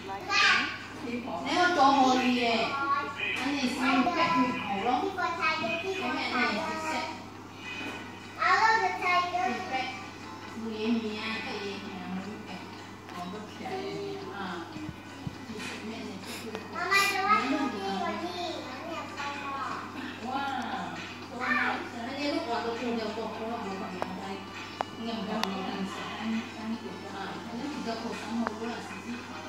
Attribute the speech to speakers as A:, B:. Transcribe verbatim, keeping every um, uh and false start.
A: 你我做好啲嘅，安尼先夾佢好咯。咁咩你識？唔嘢面啊，個嘢係啊，我都平啊。咩你識？媽媽做乜嘢嗰啲？哇！你碌話到做就做好啦，冇咁樣仔，你又唔夠你能食，你你做啊？你比較好生活啦，是不？